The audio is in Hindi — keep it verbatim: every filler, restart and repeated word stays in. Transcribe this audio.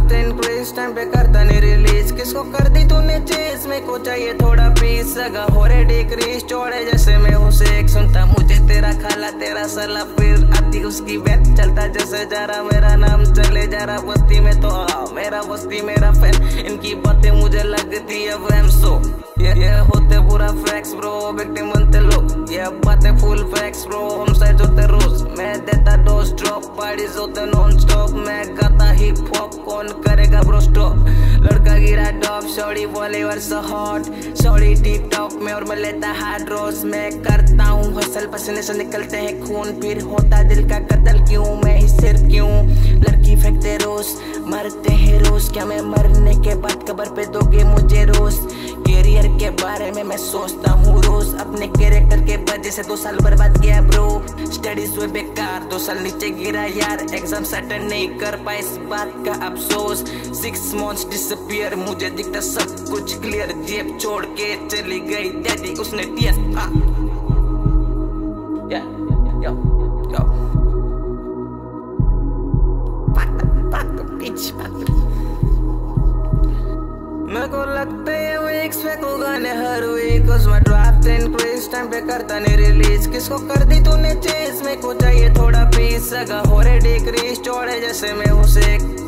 ड्राफ्ट इंक्रीज टाइम पे करता नहीं रिलीज। किसको कर दी तूने चेज, मेरे को चाहिए थोड़ा पीस। लगा हो रे डिक्रीज चौड़े जैसे मैं उसे एक सुनता, मुझे तेरा खाला तेरा सला फिर आती उसकी बैठ। चलता जैसे जा रहा मेरा नाम चले जा रहा बस्ती में तो आ मेरा बस्ती मेरा फैन। इनकी बातें मुझे लगती है वहम सो ये, ये होते पूरा फैक्स ब्रो, विक्टिम बनते लोग। ये बातें फुल फैक्स ब्रो, हम साइज होते रोज। मैं देता डोज ड्रॉप, पार्टीज होते नॉन स्टॉप। मैं गाता हिप हॉप, कौन करेगा ब्रो स्टॉप। लड़का गिरा टॉप, शॉर्टी वॉलीवर so hot. Shorty TikTok में और मैं लेता हार्ड रोज। मैं करता हूँ हसल, पसीने से निकलते हैं खून। फिर होता दिल का कत्ल क्यों, मैं ही सिर क्यों। लड़की फेंकते रोज, मरते हैं रोज। क्या मैं मरने के बाद कब्र पे दोगे मुझे रोज। कैरियर के बारे में मैं सोचता हूँ रोज। अपने कैरेक्टर के वजह से दो साल बर्बाद किया ब्रो। स्टडीज हुए बेकार, दो साल नीचे गिरा यार। एग्जाम अटेंड नहीं कर पाए इस बात का अफसोस। सिक्स मंथ्स डिसअपियर, मुझे दिखता सब कुछ क्लियर। जेब छोड़ के चली गई डैडी, उसने टीएस था। या या या मेरे को लगता है वीक्स पे को गाने हर वीक। उसमें ड्राफ्ट इंक्रीज टाइम पे करता नहीं रिलीज। किसको कर दी तूने चेज, मेरे को चाहिए थोड़ा पीस। लगा हो रे डिक्रीज चौड़े जैसे मैं उसे